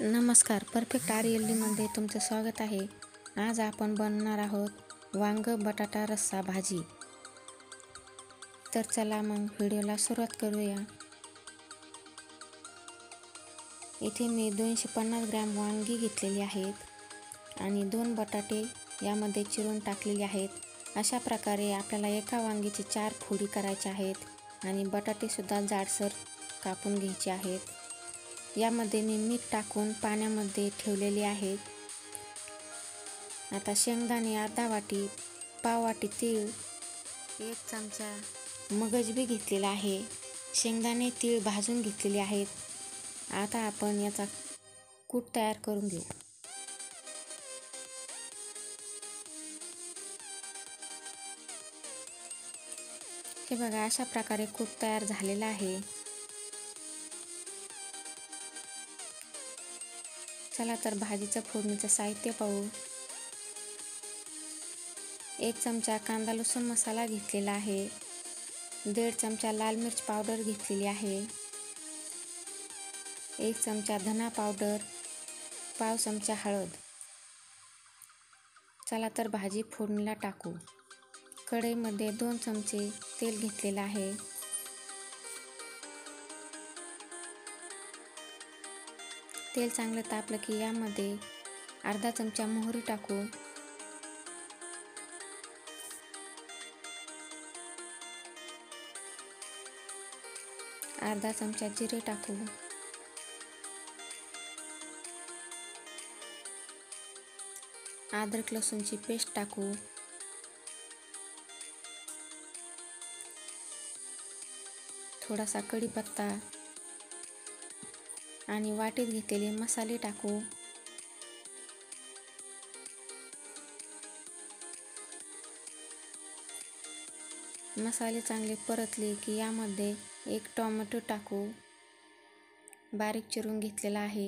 नमस्कार, परफेक्ट RLDमध्ये तुमचं स्वागत आहे. आज आपण बनवणार आहोत वांग बटाटा रस्सा भाजी. तर चला मग व्हिडिओला सुरुवात करूया. इथे मी 250 ग्रॅम वांगी घेतलेली आहेत आणि 2 बटाटे यामध्ये चिरून टाकलेले आहेत. अशा प्रकारे आपल्याला एका वांगीची 4 फोडी करायच्या आहेत आणि बटाटेसुद्धा जाडसर कापून घ्यायचे आहेत. यामध्ये मी मीठ टाकून पाण्यामध्ये ठेवलेले आहेत. आता शेंगदाणे अर्धा वाटी, पाव वाटी तीळ, 1 चमचा मगज बी घेतलेला आहे. शेंगदाणे तीळ भाजून घेतलेले आहेत. आता आपण याचा कूट तयार करून घेऊ. हे बघा, अशा प्रकारे कूट तयार झालेला आहे. चला तर भाजीचं फोडणीचं साहित्य पाहू. 1 चमचा कांदा लसूण मसाला घेतलेला आहे. 1.5 चमचा लाल मिर्च पावडर घेतलेली आहे. 1 चमचा धना पावडर, पाव चमचा हळद. चला तर भाजी फोडणीला टाकू. कढईमध्ये 2 चमचे तेल घेतलेलं आहे. तेल चांगलं तापलं की यामध्ये अर्धा चमचा मोहरी टाकू. अर्धा चमचा जिरे टाकू. अद्रक लसूणची पेस्ट टाकू. थोडासा कढीपत्ता आणि वाटीत घेतलेले मसाले टाकू. मसाले चांगले परतले की यामध्ये 1 टोमॅटो टाकू, बारीक चिरून घेतलेला आहे.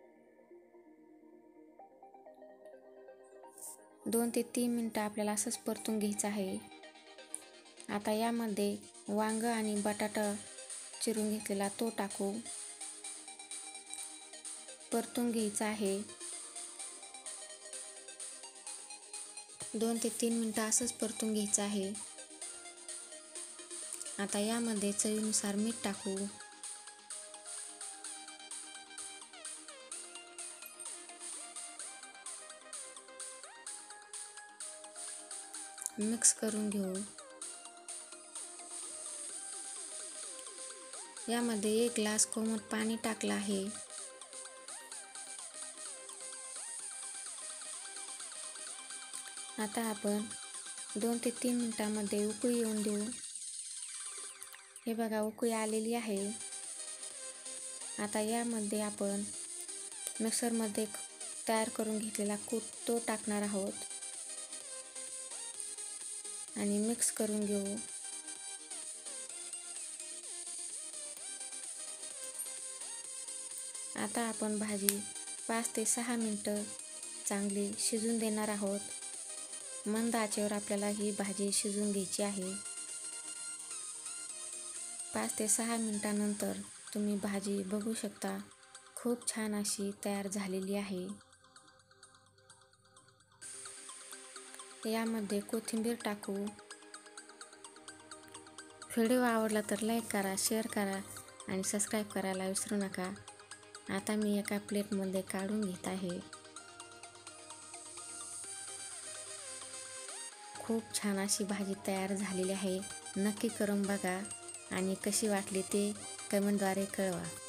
2 ते 3 मिनिटं आपल्याला असंच परतून घ्यायचं आहे. आता यामध्ये वांग आणि बटाटा चिरून घेतलेला तो टाकू. परतून घ्यायचं आहे. 2 ते 3 मिनिटं असंच परतून घ्यायचं आहे. आता यामध्ये चवीनुसार मीठ टाकू. मिक्स करून घेऊ. यामध्ये 1 ग्लास कोमट पाणी टाकलं आहे. आता आपण 2 ते 3 मिनिटांमध्ये उकळी येऊन देऊ. हे बघा, उकळी आलेली आहे. आता यामध्ये आपण मिक्सरमध्ये तयार करून घेतलेला कूट तो टाकणार आहोत आणि मिक्स करून घेऊ. आता आपण भाजी 5 ते 6 मिनिटं चांगली शिजून देणार आहोत. मंद आचेवर आपल्याला ही भाजी शिजून घ्यायची आहे. 5 ते 6 मिनिटांनंतर तुम्ही भाजी बघू शकता, खूप छान अशी तयार झालेली आहे. यामध्ये कोथिंबीर टाकू. व्हिडिओ आवडला तर लाईक करा, शेअर करा आणि सबस्क्राईब करायला विसरू नका. आता मी एका प्लेटमध्ये काढून घेत आहे. खूप छान अशी भाजी तयार झालेली आहे. नक्की करून बघा आणि कशी वाटली ते कमेंटद्वारे कळवा.